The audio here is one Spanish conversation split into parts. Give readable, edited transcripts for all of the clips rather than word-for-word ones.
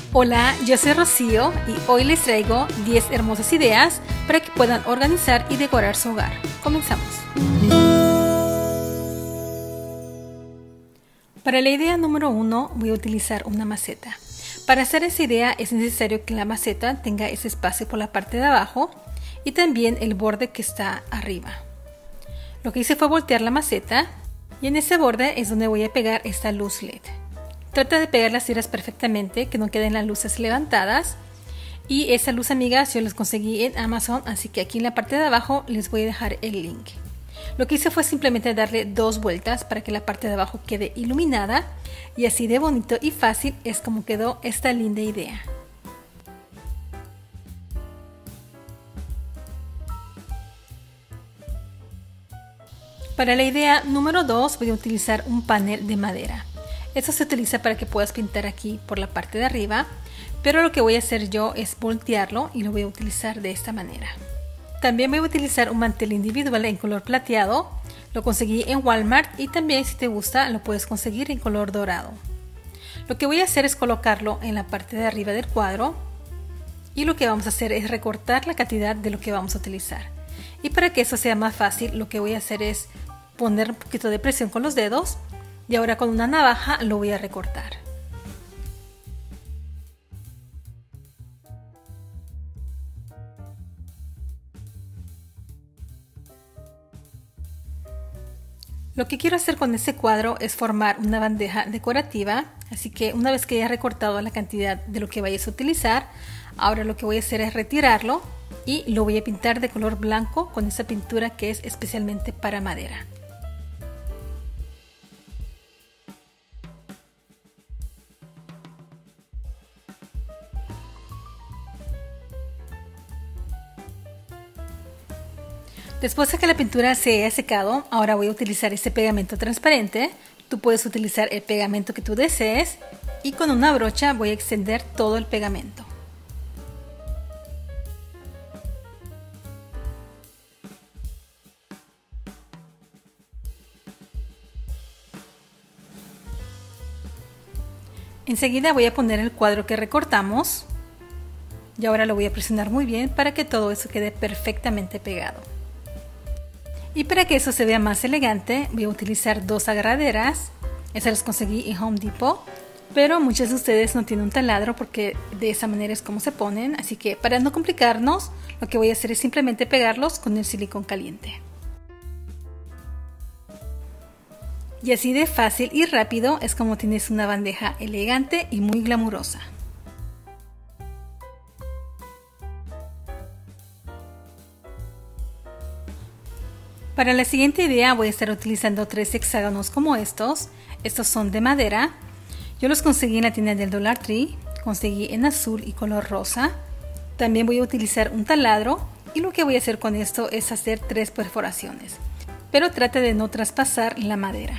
Hola, yo soy Rocío y hoy les traigo 10 hermosas ideas para que puedan organizar y decorar su hogar. Comenzamos. Para la idea número 1 voy a utilizar una maceta. Para hacer esa idea es necesario que la maceta tenga ese espacio por la parte de abajo y también el borde que está arriba. Lo que hice fue voltear la maceta y en ese borde es donde voy a pegar esta luz LED. Trata de pegar las tiras perfectamente, que no queden las luces levantadas. Y esa luz, amigas, yo las conseguí en Amazon, así que aquí en la parte de abajo les voy a dejar el link. Lo que hice fue simplemente darle 2 vueltas para que la parte de abajo quede iluminada. Y así de bonito y fácil es como quedó esta linda idea. Para la idea número 2 voy a utilizar un panel de madera. Esto se utiliza para que puedas pintar aquí por la parte de arriba, pero lo que voy a hacer yo es voltearlo y lo voy a utilizar de esta manera. También voy a utilizar un mantel individual en color plateado, lo conseguí en Walmart y también si te gusta lo puedes conseguir en color dorado. Lo que voy a hacer es colocarlo en la parte de arriba del cuadro y lo que vamos a hacer es recortar la cantidad de lo que vamos a utilizar. Y para que eso sea más fácil, lo que voy a hacer es poner un poquito de presión con los dedos. Y ahora con una navaja lo voy a recortar. Lo que quiero hacer con este cuadro es formar una bandeja decorativa, así que una vez que haya recortado la cantidad de lo que vayas a utilizar, ahora lo que voy a hacer es retirarlo y lo voy a pintar de color blanco con esa pintura que es especialmente para madera. Después de que la pintura se haya secado, ahora voy a utilizar este pegamento transparente. Tú puedes utilizar el pegamento que tú desees y con una brocha voy a extender todo el pegamento. Enseguida voy a poner el cuadro que recortamos y ahora lo voy a presionar muy bien para que todo eso quede perfectamente pegado. Y para que eso se vea más elegante voy a utilizar 2 agarraderas. Esas las conseguí en Home Depot, pero muchos de ustedes no tienen un taladro porque de esa manera es como se ponen, así que para no complicarnos lo que voy a hacer es simplemente pegarlos con el silicón caliente. Y así de fácil y rápido es como tienes una bandeja elegante y muy glamurosa. Para la siguiente idea voy a estar utilizando 3 hexágonos como estos. Estos son de madera. Yo los conseguí en la tienda del Dollar Tree. Conseguí en azul y color rosa. También voy a utilizar un taladro. Y lo que voy a hacer con esto es hacer 3 perforaciones. Pero trate de no traspasar la madera.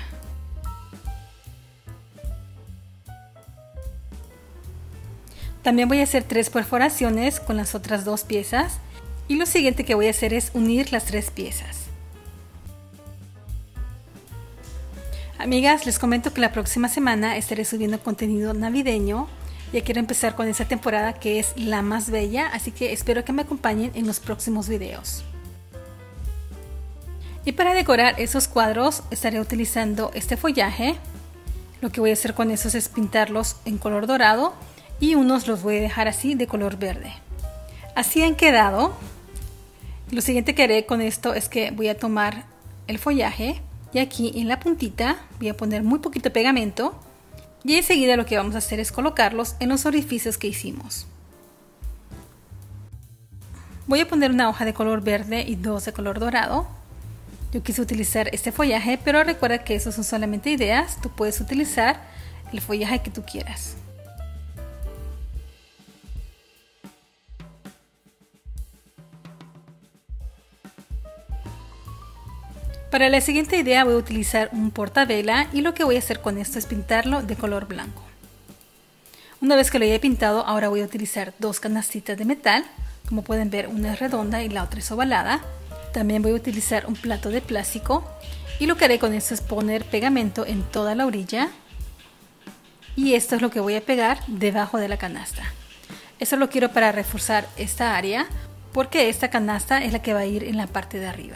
También voy a hacer 3 perforaciones con las otras 2 piezas. Y lo siguiente que voy a hacer es unir las 3 piezas. Amigas, les comento que la próxima semana estaré subiendo contenido navideño. Ya quiero empezar con esa temporada que es la más bella, así que espero que me acompañen en los próximos videos. Y para decorar esos cuadros estaré utilizando este follaje. Lo que voy a hacer con esos es pintarlos en color dorado y unos los voy a dejar así de color verde. Así han quedado. Lo siguiente que haré con esto es que voy a tomar el follaje. Y aquí en la puntita voy a poner muy poquito pegamento y enseguida lo que vamos a hacer es colocarlos en los orificios que hicimos. Voy a poner una hoja de color verde y 2 de color dorado. Yo quise utilizar este follaje, pero recuerda que esos son solamente ideas. Tú puedes utilizar el follaje que tú quieras. Para la siguiente idea voy a utilizar un portavela y lo que voy a hacer con esto es pintarlo de color blanco. Una vez que lo haya pintado, ahora voy a utilizar 2 canastitas de metal. Como pueden ver, una es redonda y la otra es ovalada. También voy a utilizar un plato de plástico y lo que haré con esto es poner pegamento en toda la orilla y esto es lo que voy a pegar debajo de la canasta. Eso lo quiero para reforzar esta área porque esta canasta es la que va a ir en la parte de arriba.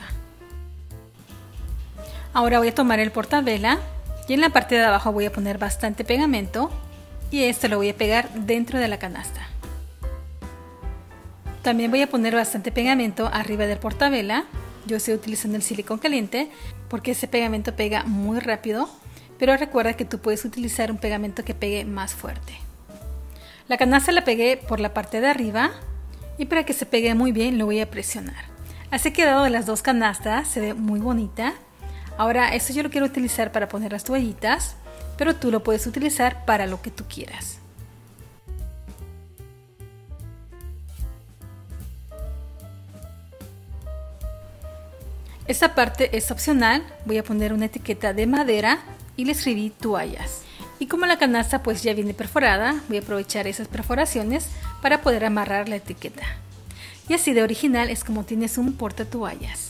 Ahora voy a tomar el portavela y en la parte de abajo voy a poner bastante pegamento y esto lo voy a pegar dentro de la canasta. También voy a poner bastante pegamento arriba del portavela. Yo estoy utilizando el silicón caliente porque ese pegamento pega muy rápido, pero recuerda que tú puedes utilizar un pegamento que pegue más fuerte. La canasta la pegué por la parte de arriba y para que se pegue muy bien lo voy a presionar. Así quedado de las dos canastas, se ve muy bonita. Ahora esto yo lo quiero utilizar para poner las toallitas, pero tú lo puedes utilizar para lo que tú quieras. Esta parte es opcional, voy a poner una etiqueta de madera y le escribí toallas. Y como la canasta pues ya viene perforada, voy a aprovechar esas perforaciones para poder amarrar la etiqueta. Y así de original es como tienes un porta toallas.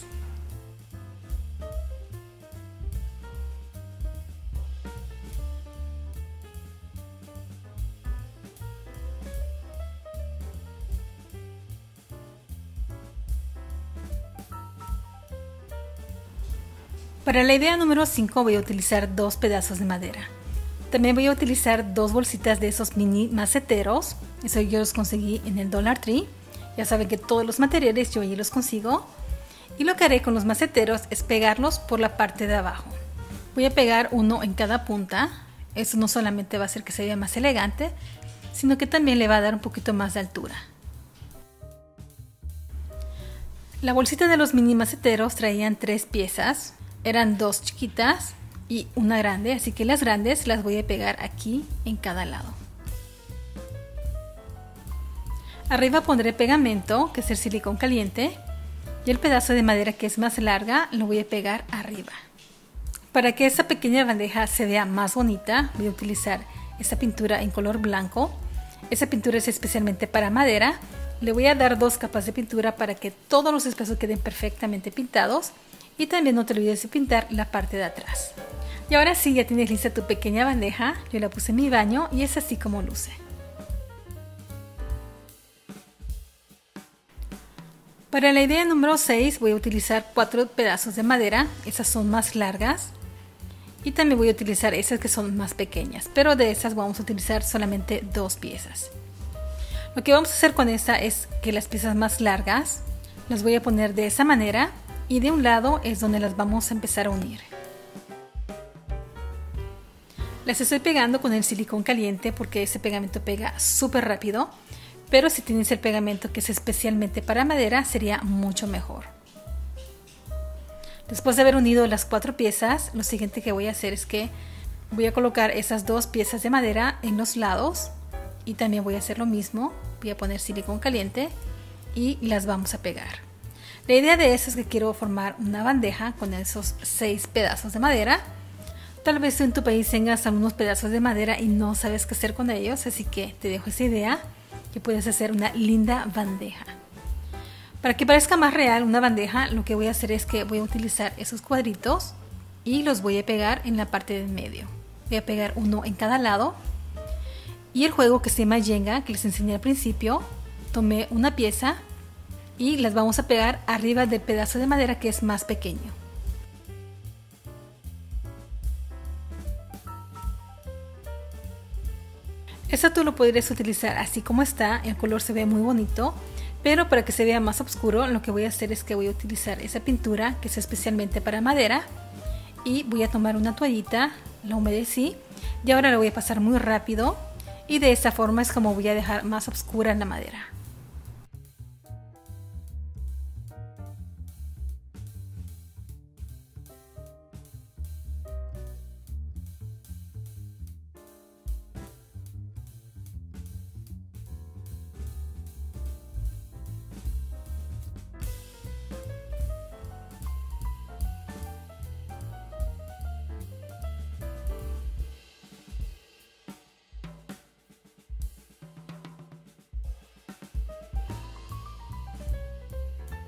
Para la idea número 5 voy a utilizar dos pedazos de madera. También voy a utilizar dos bolsitas de esos mini maceteros. Eso yo los conseguí en el Dollar Tree. Ya saben que todos los materiales yo allí los consigo. Y lo que haré con los maceteros es pegarlos por la parte de abajo. Voy a pegar uno en cada punta. Eso no solamente va a hacer que se vea más elegante, sino que también le va a dar un poquito más de altura. La bolsita de los mini maceteros traían 3 piezas. Eran 2 chiquitas y una grande, así que las grandes las voy a pegar aquí en cada lado. Arriba pondré pegamento, que es el silicón caliente, y el pedazo de madera que es más larga lo voy a pegar arriba. Para que esta pequeña bandeja se vea más bonita, voy a utilizar esta pintura en color blanco. Esta pintura es especialmente para madera. Le voy a dar 2 capas de pintura para que todos los espacios queden perfectamente pintados. Y también no te olvides de pintar la parte de atrás. Y ahora sí, ya tienes lista tu pequeña bandeja. Yo la puse en mi baño y es así como luce. Para la idea número 6 voy a utilizar 4 pedazos de madera. Esas son más largas. Y también voy a utilizar esas que son más pequeñas. Pero de esas vamos a utilizar solamente 2 piezas. Lo que vamos a hacer con esta es que las piezas más largas las voy a poner de esa manera. Y de un lado es donde las vamos a empezar a unir. Las estoy pegando con el silicón caliente porque ese pegamento pega súper rápido, pero si tienes el pegamento que es especialmente para madera sería mucho mejor. Después de haber unido las 4 piezas, lo siguiente que voy a hacer es que voy a colocar esas 2 piezas de madera en los lados y también voy a hacer lo mismo, voy a poner silicón caliente y las vamos a pegar. La idea de eso es que quiero formar una bandeja con esos 6 pedazos de madera. Tal vez en tu país tengas algunos pedazos de madera y no sabes qué hacer con ellos, así que te dejo esa idea que puedes hacer una linda bandeja. Para que parezca más real una bandeja, lo que voy a hacer es que voy a utilizar esos cuadritos y los voy a pegar en la parte del medio. Voy a pegar uno en cada lado. Y el juego que se llama Jenga, que les enseñé al principio, tomé una pieza y las vamos a pegar arriba del pedazo de madera que es más pequeño. Esto tú lo podrías utilizar así como está, el color se ve muy bonito, pero para que se vea más oscuro lo que voy a hacer es que voy a utilizar esa pintura que es especialmente para madera y voy a tomar una toallita, la humedecí y ahora la voy a pasar muy rápido y de esta forma es como voy a dejar más oscura la madera.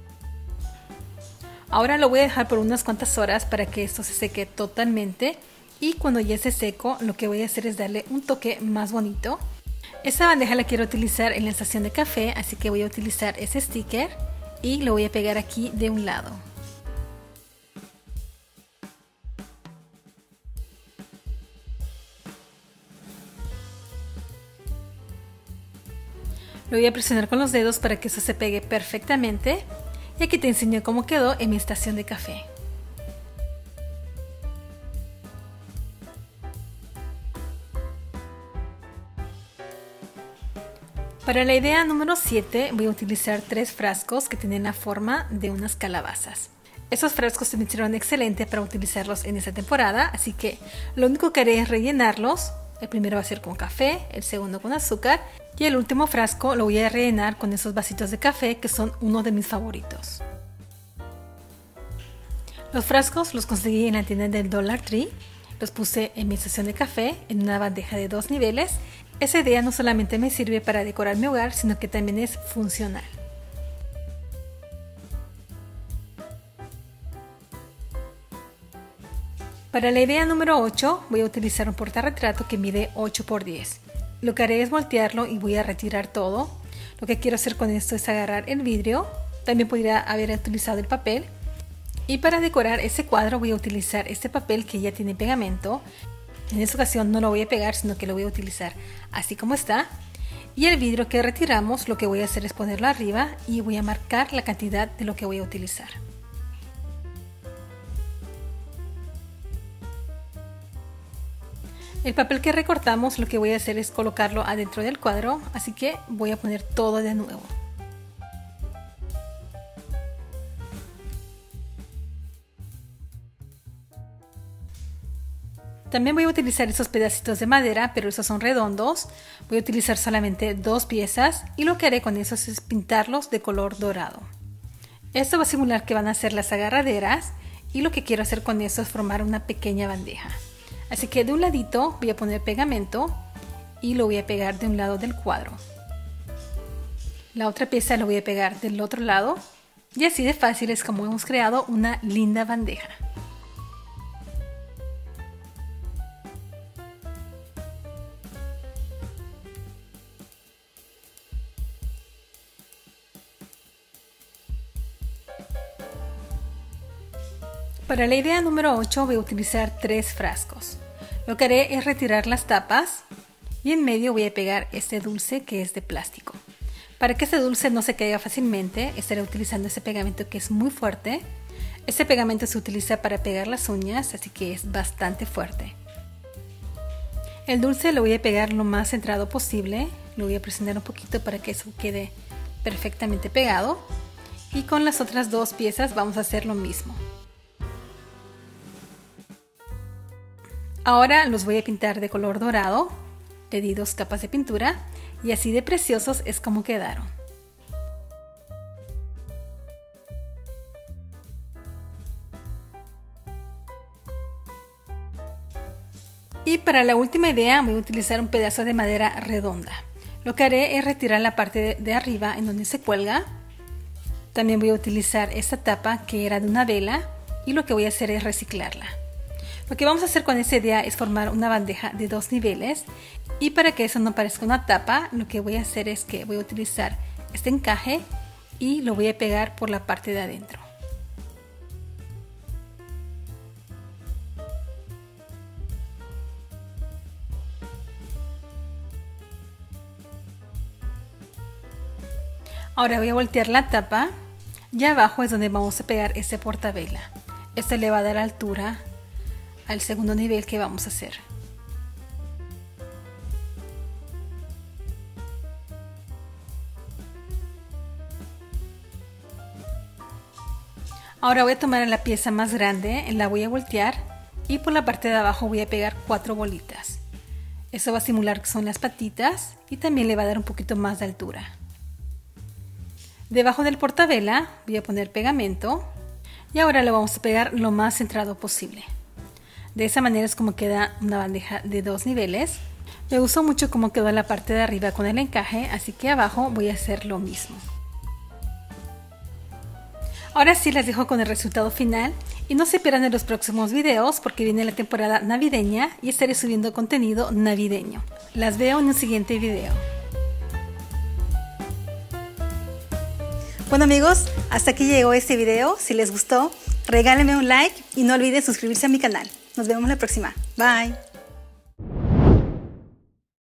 Ahora lo voy a dejar por unas cuantas horas para que esto se seque totalmente y cuando ya esté seco lo que voy a hacer es darle un toque más bonito. Esta bandeja la quiero utilizar en la estación de café, así que voy a utilizar ese sticker y lo voy a pegar aquí de un lado. Lo voy a presionar con los dedos para que eso se pegue perfectamente y aquí te enseño cómo quedó en mi estación de café. Para la idea número 7 voy a utilizar 3 frascos que tienen la forma de unas calabazas. Esos frascos se me hicieron excelentes para utilizarlos en esta temporada, así que lo único que haré es rellenarlos. El primero va a ser con café, el segundo con azúcar y el último frasco lo voy a rellenar con esos vasitos de café que son uno de mis favoritos. Los frascos los conseguí en la tienda del Dollar Tree, los puse en mi estación de café en una bandeja de 2 niveles. Esa idea no solamente me sirve para decorar mi hogar, sino que también es funcional. Para la idea número 8 voy a utilizar un portarretrato que mide 8 por 10. Lo que haré es voltearlo y voy a retirar todo. Lo que quiero hacer con esto es agarrar el vidrio, también podría haber utilizado el papel. Y para decorar ese cuadro voy a utilizar este papel que ya tiene pegamento. En esta ocasión no lo voy a pegar, sino que lo voy a utilizar así como está. Y el vidrio que retiramos lo que voy a hacer es ponerlo arriba y voy a marcar la cantidad de lo que voy a utilizar. El papel que recortamos lo que voy a hacer es colocarlo adentro del cuadro, así que voy a poner todo de nuevo. También voy a utilizar esos pedacitos de madera, pero esos son redondos. Voy a utilizar solamente 2 piezas y lo que haré con esos es pintarlos de color dorado. Esto va a simular que van a ser las agarraderas y lo que quiero hacer con eso es formar una pequeña bandeja. Así que de un ladito voy a poner pegamento y lo voy a pegar de un lado del cuadro. La otra pieza lo voy a pegar del otro lado y así de fácil es como hemos creado una linda bandeja. Para la idea número 8 voy a utilizar 3 frascos. Lo que haré es retirar las tapas y en medio voy a pegar este dulce que es de plástico. Para que este dulce no se caiga fácilmente, estaré utilizando ese pegamento que es muy fuerte. Este pegamento se utiliza para pegar las uñas, así que es bastante fuerte. El dulce lo voy a pegar lo más centrado posible. Lo voy a presionar un poquito para que eso quede perfectamente pegado. Y con las otras 2 piezas vamos a hacer lo mismo. Ahora los voy a pintar de color dorado, le di 2 capas de pintura y así de preciosos es como quedaron. Y para la última idea voy a utilizar un pedazo de madera redonda. Lo que haré es retirar la parte de arriba en donde se cuelga. También voy a utilizar esta tapa que era de una vela y lo que voy a hacer es reciclarla. Lo que vamos a hacer con esta idea es formar una bandeja de 2 niveles y para que eso no parezca una tapa, lo que voy a hacer es que voy a utilizar este encaje y lo voy a pegar por la parte de adentro. Ahora voy a voltear la tapa y abajo es donde vamos a pegar este portavela. Esto le va a dar altura al segundo nivel que vamos a hacer. Ahora voy a tomar la pieza más grande, la voy a voltear y por la parte de abajo voy a pegar 4 bolitas. Eso va a simular que son las patitas y también le va a dar un poquito más de altura. Debajo del portavela voy a poner pegamento y ahora lo vamos a pegar lo más centrado posible. De esa manera es como queda una bandeja de 2 niveles. Me gustó mucho cómo quedó la parte de arriba con el encaje, así que abajo voy a hacer lo mismo. Ahora sí les dejo con el resultado final. Y no se pierdan en los próximos videos porque viene la temporada navideña y estaré subiendo contenido navideño. Las veo en un siguiente video. Bueno amigos, hasta aquí llegó este video. Si les gustó, regálenme un like y no olviden suscribirse a mi canal. Nos vemos la próxima. Bye.